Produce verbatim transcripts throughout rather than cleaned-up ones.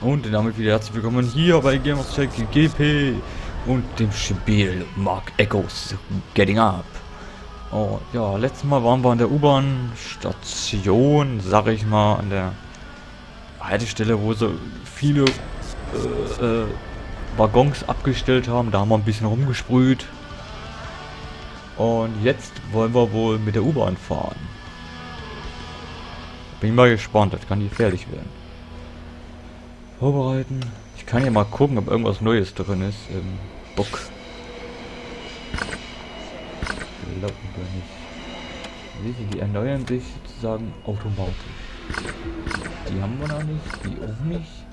Und damit wieder herzlich willkommen hier bei Gamerscheck G P und dem Spiel Mark Echoes Getting Up. Oh ja, letztes Mal waren wir an der U-Bahn-Station, sag ich mal, an der Haltestelle, wo sie viele äh, äh, Waggons abgestellt haben. Da haben wir ein bisschen rumgesprüht. Und jetzt wollen wir wohl mit der U-Bahn fahren. Bin mal gespannt, das kann gefährlich werden. Vorbereiten. Ich kann ja mal gucken, ob irgendwas Neues drin ist im Book. Ich glaube nicht. Wie sie, die erneuern sich sozusagen automatisch. Die haben wir noch nicht, die auch nicht.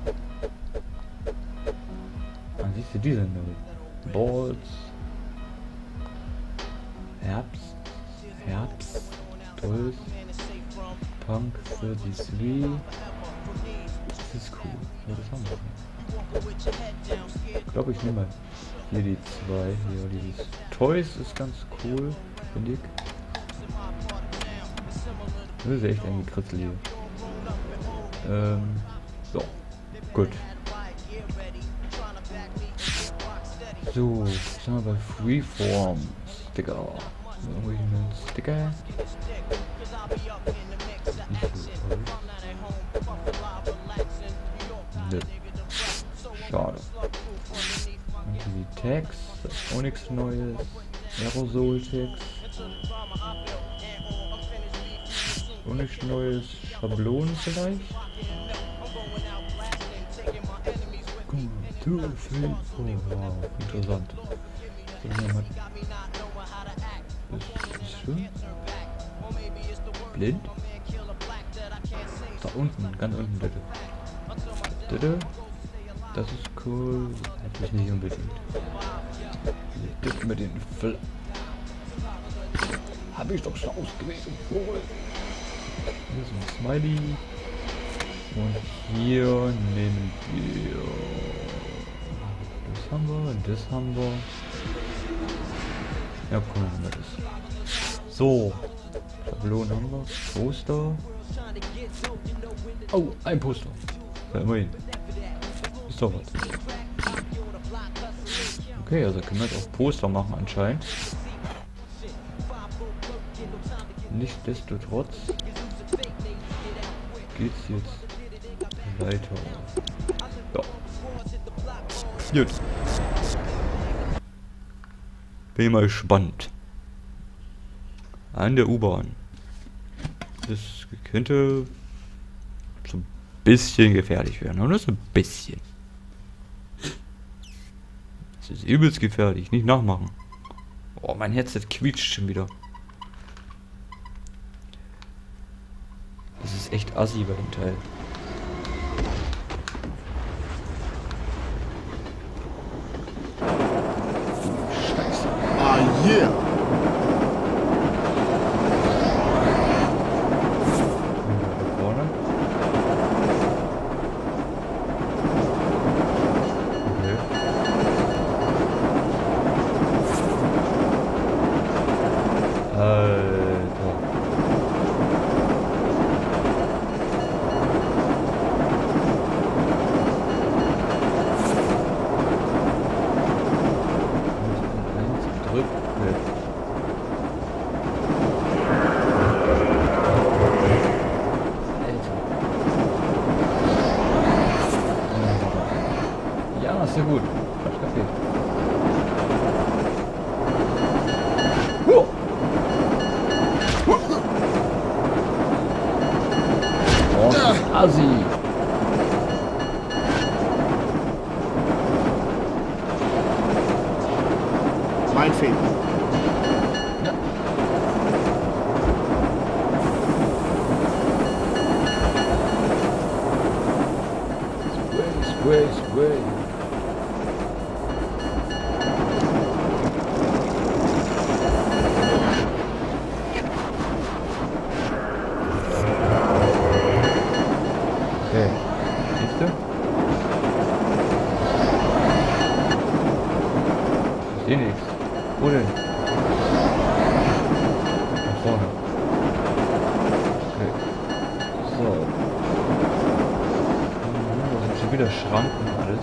Dann siehst du diese neu. Balls. Herbst. Herbst. Dolls. Punk dreiunddreißig. Das ist cool. Ja, das haben wir. Ich glaube, ich nehme mal hier die zwei. Hier dieses Toys ist ganz cool, finde ich. Das ist echt ein Kritzel hier. Ähm, so. Gut. So, jetzt sind wir bei Freeform Sticker. Irgendwelchen Sticker. Nicht so toll. Nö. Schade. Und die Tags, das ist auch nichts Neues. Aerosol Tags. Auch nichts Neues. Schablonen vielleicht. Two, three, four. Wow, interessant. So, mal. Ist, ist schön. Blind. Da unten, ganz unten bitte. Bitte. Das ist cool. Hätte ich nicht unbedingt. Das mit den Fl Habe ich doch schon ausgewählt. Hier ist ein Smiley. Und hier nehmen wir. Das haben wir, das haben wir. Ja, komm, nehmen wir das. So. Schablonen haben wir. Poster. Oh, ein Poster. Ja, immerhin. Ist doch was. Okay, also können wir jetzt auch Poster machen anscheinend. Nichtsdestotrotz geht's jetzt weiter. Ja. Gut. Bin mal gespannt. An der U-Bahn. Das könnte so ein bisschen gefährlich werden, oder? So ein bisschen. Das ist übelst gefährlich, nicht nachmachen. Oh, mein Headset quietscht schon wieder. Das ist echt assi bei dem Teil. Scheiße. Ah, yeah! Ja, ist ja gut. Falsch Kaffee. Oh, Asi. Mein Fehler. Ja. Sway, sway, sway. Okay. Siehst du? Ich sehe nichts. Wo denn? Nach vorne. Okay. So. schon wieder Schranken und alles.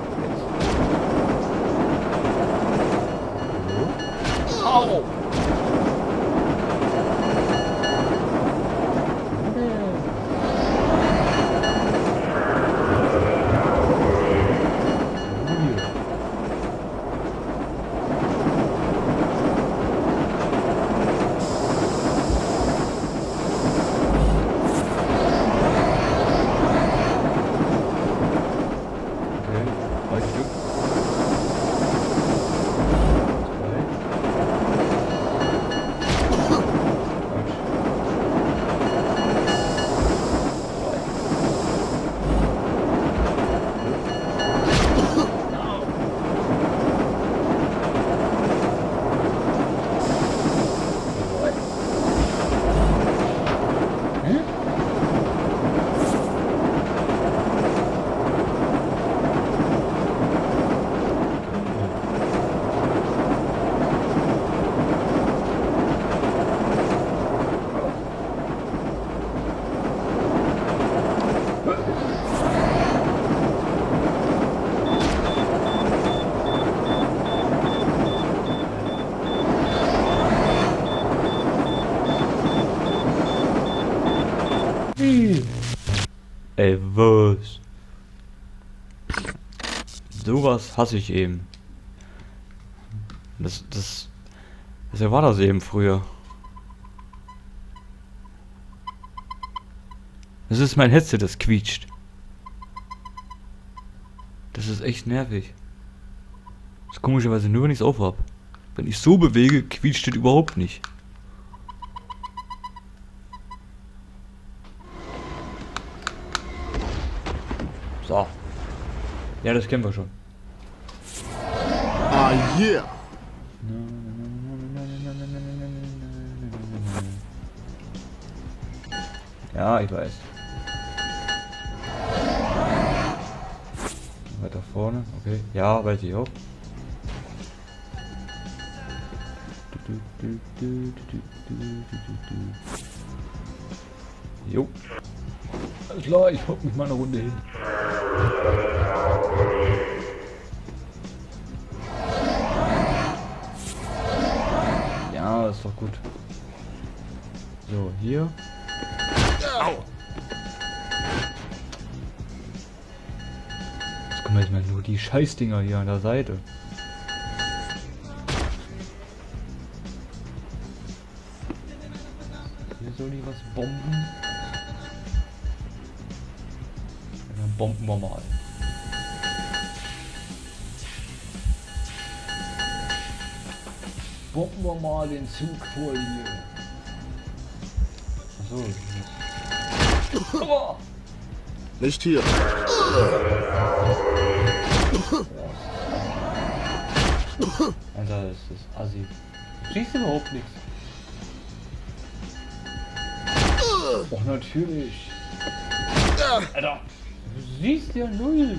Jetzt. Au! Ey, was? Sowas hasse ich eben. Das, das, das war das eben früher. Das ist mein Headset, das quietscht. Das ist echt nervig. Das ist komischerweise nur, wenn ich es aufhab. Wenn ich so bewege, quietscht es überhaupt nicht. So. Ja, das kennen wir schon. Ah, yeah. Ja, ich weiß. Weiter vorne, okay. Ja, weiß ich auch. Jo. Alles klar, ich hock mich mal eine Runde hin. Ja, ist doch gut. So, hier. Au! Jetzt kommen jetzt mal nur die Scheißdinger hier an der Seite. Hier soll ich was bomben. Dann bomben wir mal. Bomben wir mal den Zug vor hier. Achso. Oh. Nicht hier. Alter, das ist assi. Du siehst überhaupt nichts. Och, natürlich. Alter, du siehst ja null.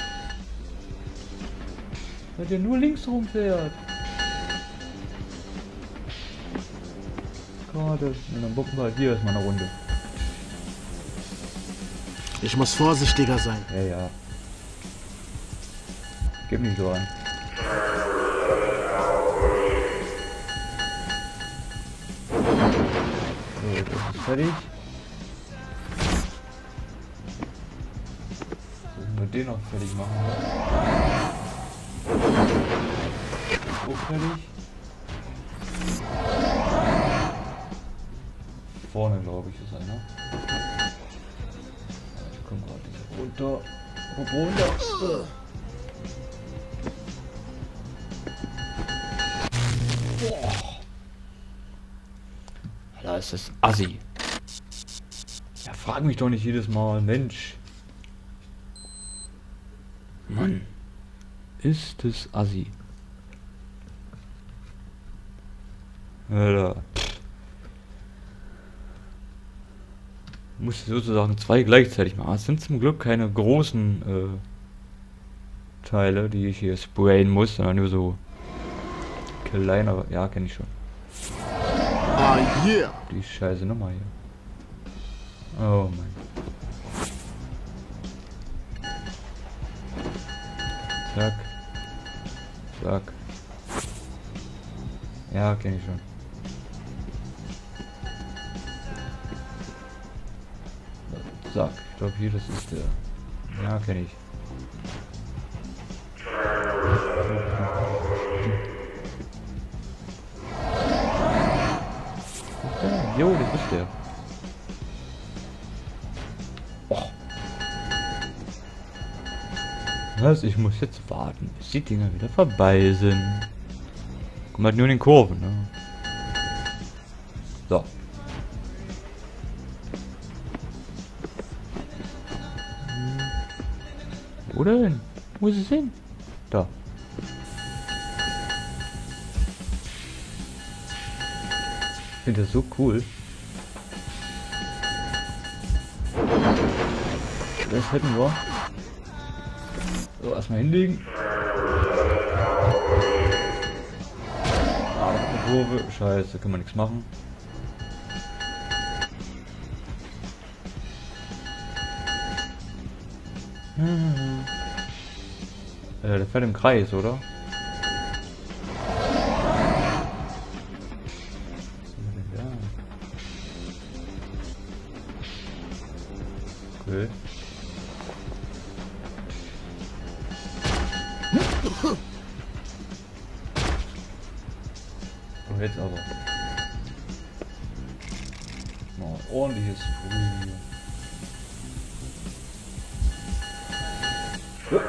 Weil der nur links rumfährt. Gerade. Und dann gucken wir halt hier erstmal eine Runde. Ich muss vorsichtiger sein. Ja, ja. Gib nicht so an. So, jetzt ist es fertig. Müssen wir den noch fertig machen, ne? Auch fertig. Vorne, glaube ich, ist einer. Ich komme gerade nicht runter. Runter. Boah. Da ist das assi. Ja, frag mich doch nicht jedes Mal, Mensch. Mann. Ist das assi. Alter. Muss sozusagen zwei gleichzeitig machen. Es sind zum Glück keine großen äh, Teile, die ich hier sprayen muss, sondern nur so kleinere. Ja, kenne ich schon. Ah, yeah. Die scheiße Nummer hier. Oh mein. Zack. Zack. Ja, kenne ich schon. Zack. Ich glaube hier, das ist der. Ja, kenne ich. Jo, das ist der. Oh. Was? Ich muss jetzt warten, bis die Dinger wieder vorbei sind. Kommt halt nur in den Kurven, ne? So. Hm. Wo denn? Wo ist es hin? Da. Ich finde das so cool. Das hätten wir. So, erstmal hinlegen. Ah, eine Kurve. Scheiße, kann man nichts machen. Hm. Äh, der fährt im Kreis, oder? Okay. Oh, jetzt aber. Mal ordentliches Früh. Ja.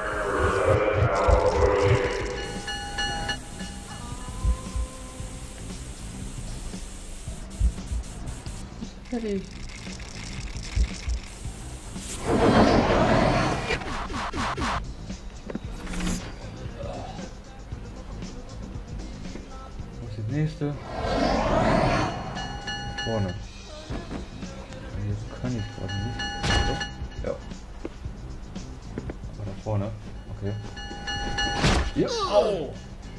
Fertig. Nächste. Vorne. Jetzt kann ich gerade nicht. So. Ja. Aber da vorne. Okay. Ja. Au.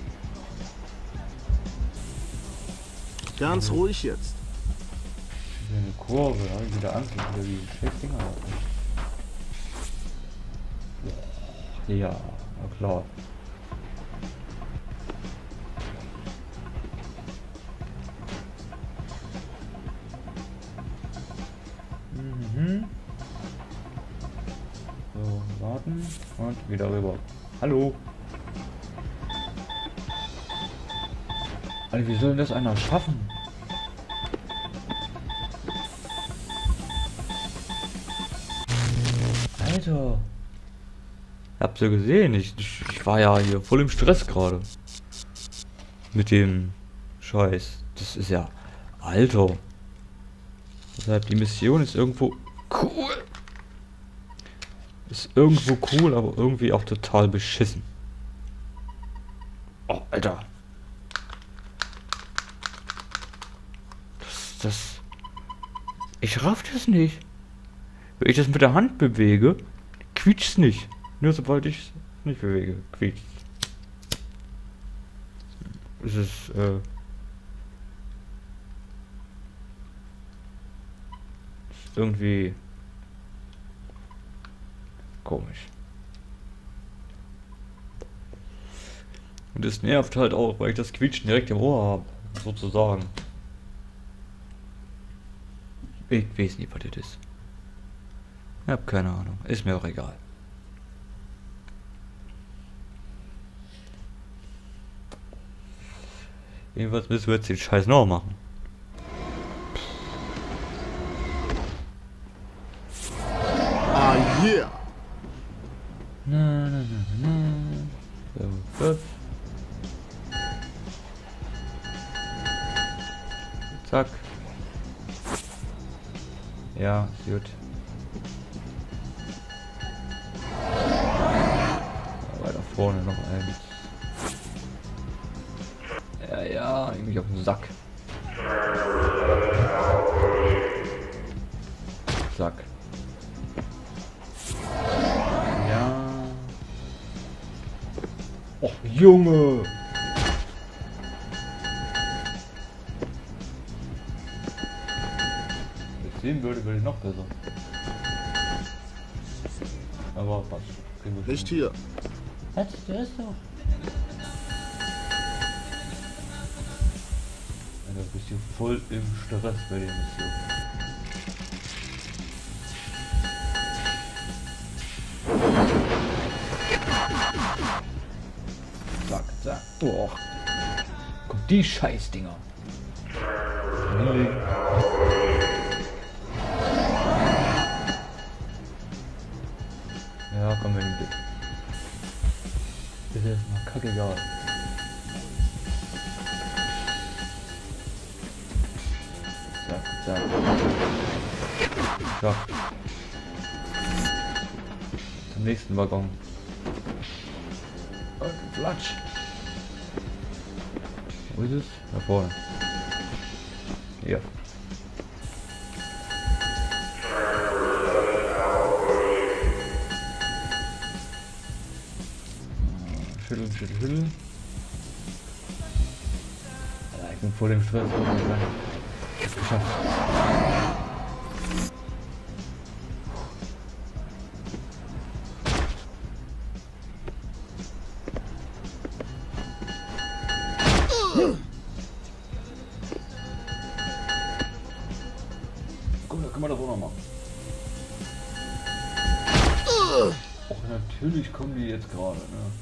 Ganz ruhig jetzt. Eine Kurve, habe ich wieder Angst, wieder die Scheißdinger habe. Ja, na klar. Mhm. So, warten und wieder rüber. Hallo. Alter, wie soll denn das einer schaffen? Alter. Habt ihr gesehen? Ich, ich, ich war ja hier voll im Stress gerade. Mit dem Scheiß. Das ist ja... Alter. Deshalb, die Mission ist irgendwo cool. Ist irgendwo cool, aber irgendwie auch total beschissen. Oh, Alter. Das, das... Ich raff das nicht. Wenn ich das mit der Hand bewege, quietscht's nicht. Nur sobald ich es nicht bewege, quietscht. Es ist, äh... ist irgendwie... komisch. Und es nervt halt auch, weil ich das Quietschen direkt im Ohr habe, sozusagen. Ich weiß nicht, was das ist. Ich hab keine Ahnung. Ist mir auch egal. Jedenfalls müssen wir jetzt den Scheiß noch machen. Ah, yeah! Na, na, na, na. So, so. Zack. Ja, ist gut. Weiter vorne noch eins. Ja, ja, irgendwie auf den Sack. Sack. Ja. Och, Junge! Wenn ich sehen würde, würde ich noch besser. Aber was? Nicht hier. Was? Der ist doch. Alter, bist du voll im Stress bei der Mission. Zack, zack. Boah. Kommt die Scheißdinger. Hinlegen. Ja, komm, wenn du. Das ist mal kackegal. Zack, zack. Schafft. Zum nächsten Waggon. Und Flatsch. Wo ist es? Da vorne. Ja. Schütteln, schütteln, schütteln. Alter, ich bin voll im Stress. Ich hab's geschafft. Guck, da können wir das auch noch machen. Och, natürlich kommen die jetzt gerade, ne?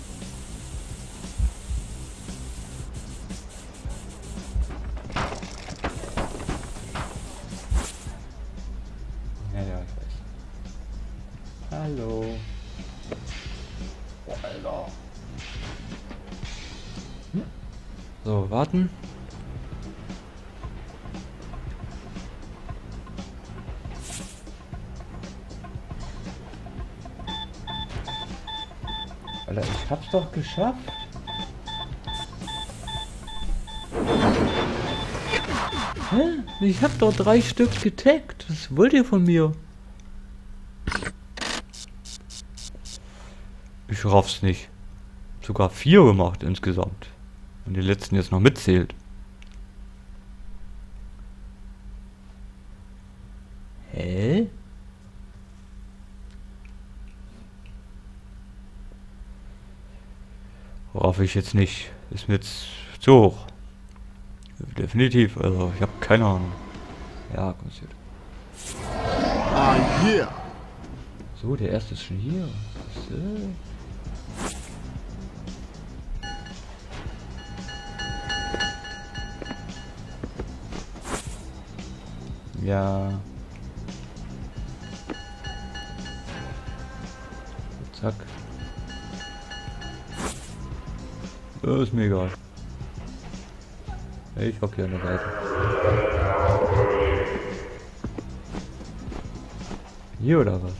Ja, ja, ich weiß. Hallo. Oh, Alter. Hm? So, warten. Alter, ich hab's doch geschafft. Hä? Ich hab doch drei Stück getaggt. Was wollt ihr von mir? Ich raff's nicht. Sogar vier gemacht insgesamt. Und den letzten jetzt noch mitzählt. Hä? Raff ich jetzt nicht. Ist mir jetzt zu hoch. Definitiv, also ich habe keine Ahnung. Ja, passiert. Ah, yeah. So, der erste ist schon hier. So. Ja. Zack. Das ist mir egal. Ich hocke hier an der Seite. Hier oder was?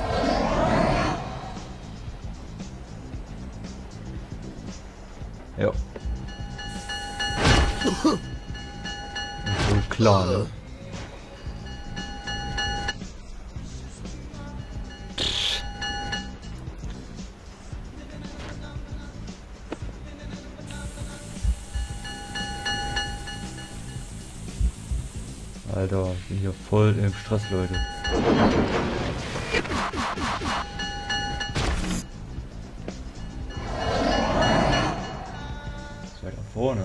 Ja. So klar, ne? Alter, ich bin hier voll im Stress, Leute. Das weiter vorne.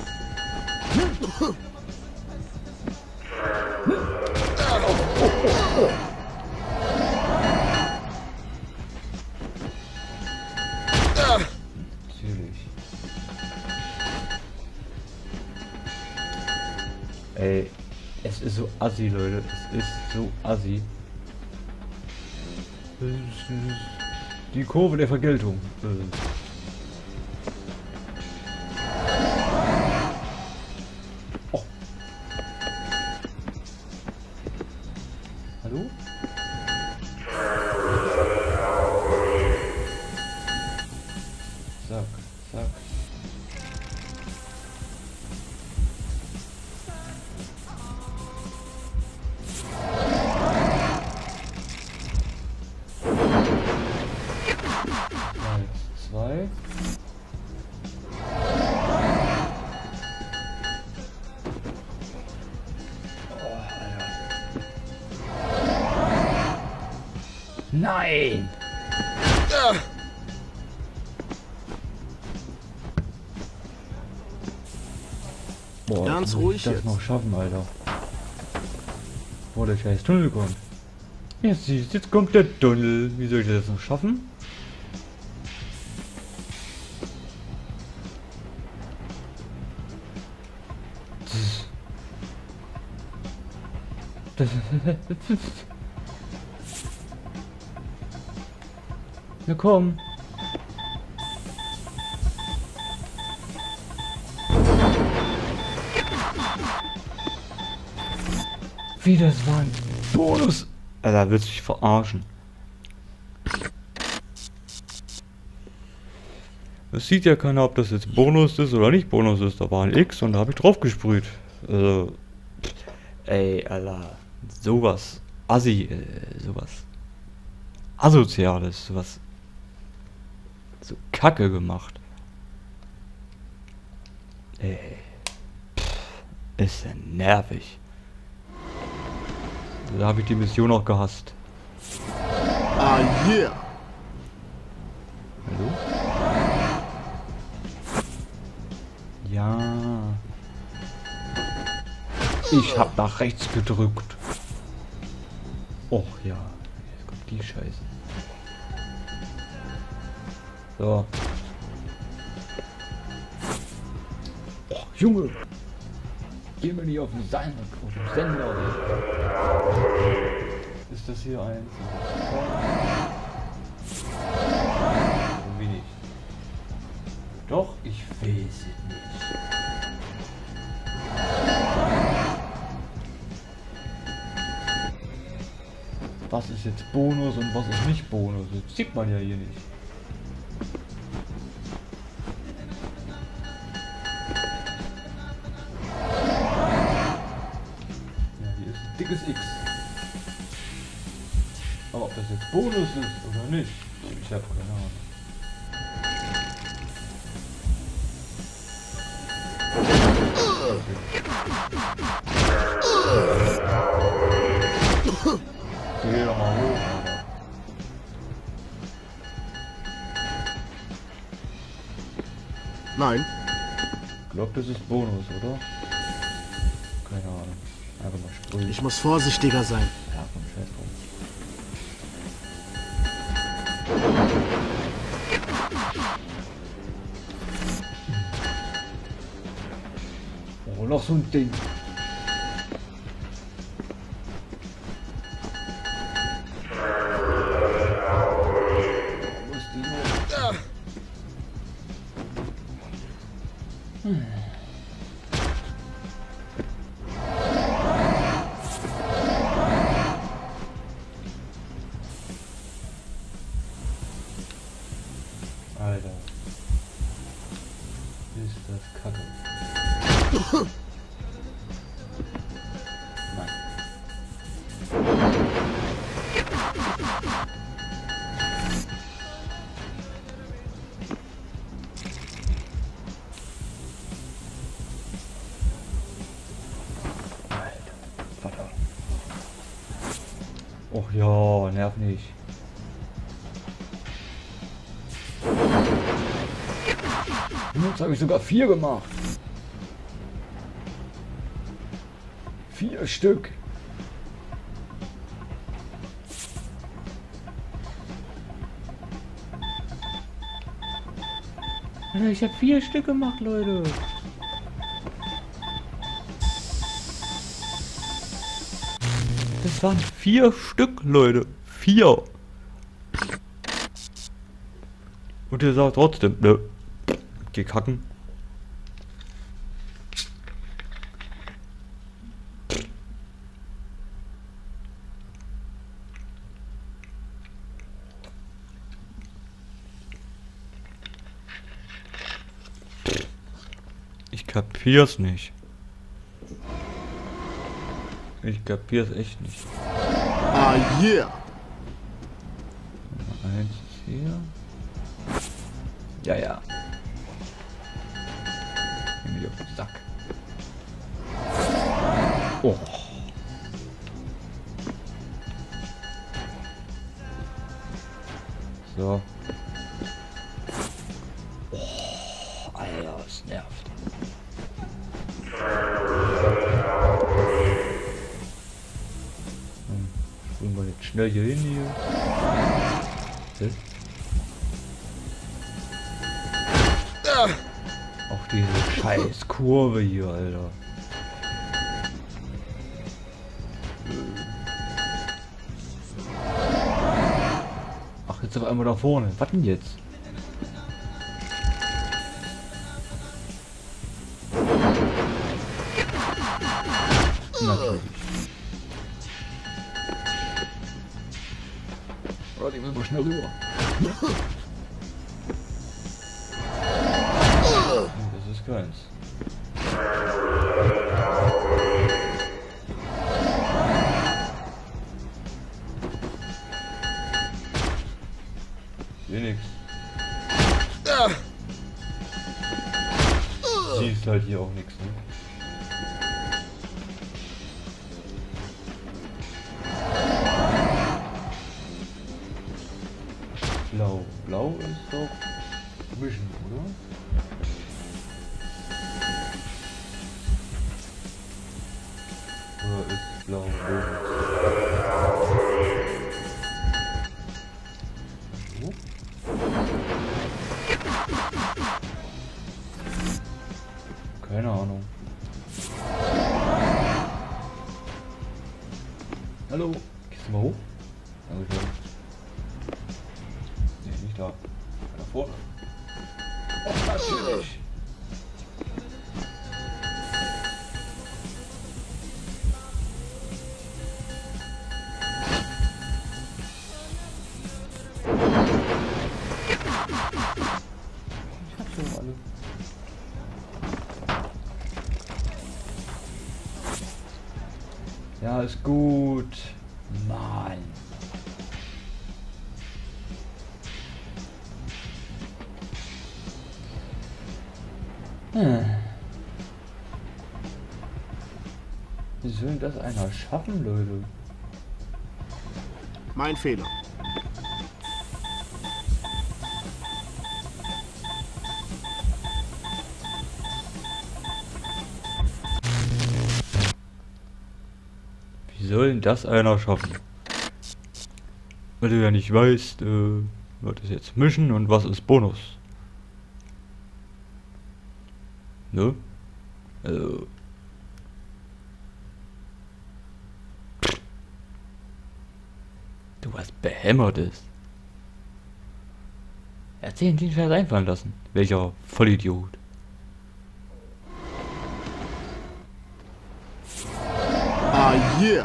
Natürlich. Ey. Es ist so assi, Leute. Es ist so assi. Die Kurve der Vergeltung. Oh. Hallo? Zack, zack. Zwei. Oh, Alter. Nein! Boah, Ganz muss ruhig ich das jetzt. noch schaffen, Alter. Boah, der scheiß Tunnel kommt. Jetzt, siehst, jetzt kommt der Tunnel. Wie soll ich das noch schaffen? Das, na komm. Wie, das war ein Bonus? Alter, willst du dich verarschen? Es sieht ja keiner, ob das jetzt Bonus ist oder nicht Bonus ist. Da war ein X und da habe ich drauf gesprüht. Also, ey, Alter, sowas Assi, äh, sowas Asoziales, sowas so Kacke gemacht. Ey, pff, ist ja nervig. Da habe ich die Mission auch gehasst. Ah, yeah. Hallo? Ja. Ich hab nach rechts gedrückt. Och ja. Jetzt kommt die Scheiße. So. Och, Junge. Geh mir nicht auf den Sender. Auf den Sender. Ist das hier eins? Irgendwie nicht. Doch, ich weiß es nicht. Was ist jetzt Bonus und was ist nicht Bonus? Das sieht man ja hier nicht. Ja, hier ist ein dickes X. Aber ob das jetzt Bonus ist oder nicht, ich habe keine Ahnung. Geh doch mal hoch, Alter. Nein. Ich glaube, das ist Bonus, oder? Keine Ahnung. Einfach mal sprühen. Ich muss vorsichtiger sein. Ja, komm, scheiß drauf. Oh, noch so ein Ding. Wo ist die noch? Hm. Alter. Ist das Kacke. Nein. Alter. Vater. Och ja, nerv nicht. Jetzt habe ich sogar vier gemacht. Vier Stück. Ich habe vier Stück gemacht, Leute. Das waren vier Stück, Leute. Vier. Und ihr sagt trotzdem, ne? Geh kacken. Ich kapier's nicht. Ich kapier's echt nicht. Ah, yeah. Eins ist hier. Ja, ja. Nimm mich auf den Sack. Oh. So. Oh, Alter, es nervt. schnell hier hin hier. Das? Auch diese scheiß Kurve hier, Alter. Ach, jetzt auf einmal da vorne. Was denn jetzt? Natürlich. Warte, ich muss mal schnell rüber. Das ist keins. Hier nix. Siehst halt hier auch nichts, ne? Blau. Blau ist doch Vision, oder? Oder ist Blau Vision? So? Keine Ahnung. Hallo? Gehst du mal hoch? Dankeschön. Nee, nicht da. Da vorne. Oh, natürlich. Ich hab schon alle. Ja, ist gut. Mann. Hm. Wie soll denn das einer schaffen, Leute? Mein Fehler. Wie soll denn das einer schaffen? Weil du ja nicht weißt, äh, was ist jetzt Mischen und was ist Bonus. Ne? Also. Du was Behämmertes. Er hat sich den Scheiß einfallen lassen. Welcher Vollidiot. Ah, yeah.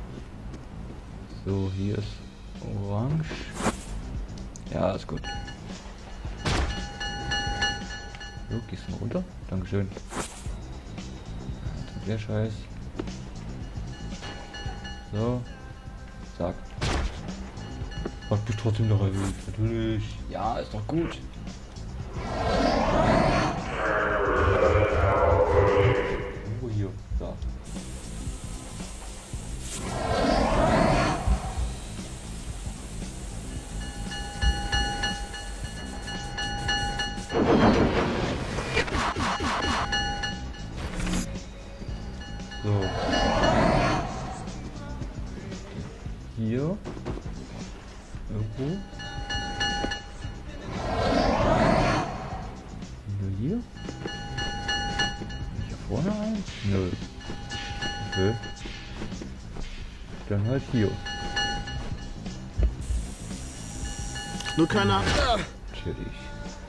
So, hier ist Orange. Ja, ist gut. So, gehst du mal runter? Dankeschön. Der Scheiß. So. Zack. Hat mich trotzdem noch erhöht. Natürlich. Ja, ist doch gut. Irgendwo hier. Da. So. Hier. Irgendwo. Nur hier? Hier vorne ein? Nö. Okay. Dann halt hier. Nur keiner. Natürlich.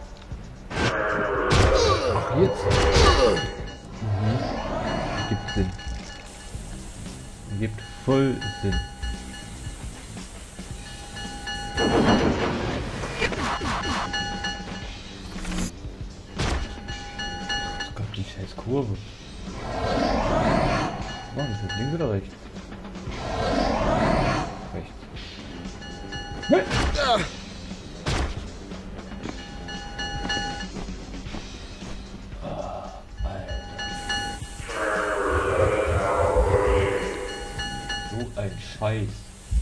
Ach, jetzt. Mhm. Gibt Sinn. Gibt voll Sinn. Es gab die scheiß Kurve. Was war das jetzt? Links oder rechts? Rechts. Nein! Ein Scheiß.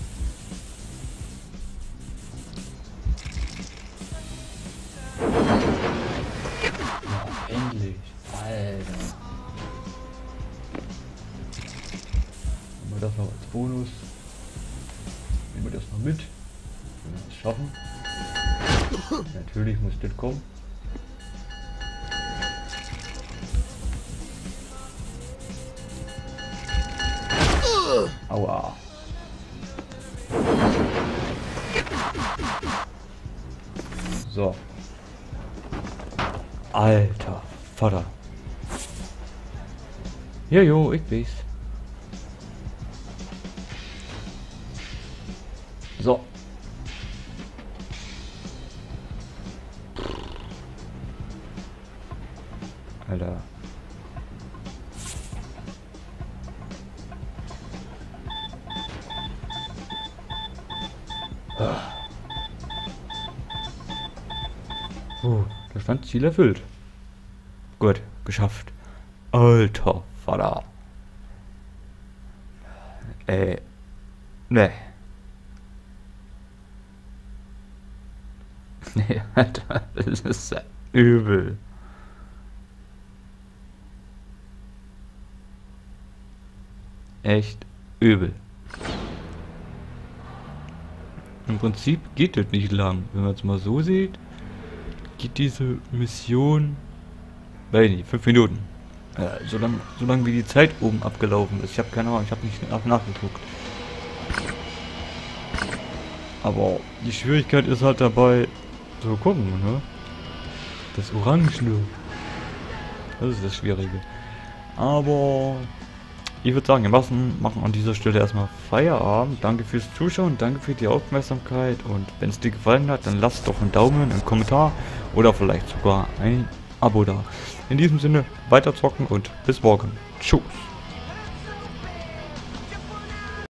Ja, endlich. Alter. Haben wir das noch als Bonus? mal mit. Wenn wir es schaffen. Natürlich muss das kommen. Aua. So. Alter Vater. Ja, jo, ich weiß. So. Alter. Oh, da stand Ziel erfüllt. Gut, geschafft. Alter Vater. Ey. Ne. Nee, Alter, das ist ja übel. Echt übel. Im Prinzip geht das nicht lang. Wenn man es mal so sieht, geht diese Mission, weiß nicht, fünf Minuten. Äh, so lang, so lang wie die Zeit oben abgelaufen ist. Ich habe keine Ahnung, ich habe nicht nach nachgeguckt. Aber die Schwierigkeit ist halt dabei, so gucken, ne? Das Orangene. Das ist das Schwierige. Aber ich würde sagen, wir machen, machen an dieser Stelle erstmal Feierabend. Danke fürs Zuschauen, danke für die Aufmerksamkeit. Und wenn es dir gefallen hat, dann lass doch einen Daumen, einen Kommentar oder vielleicht sogar ein Abo da. In diesem Sinne, weiter zocken und bis morgen. Tschüss.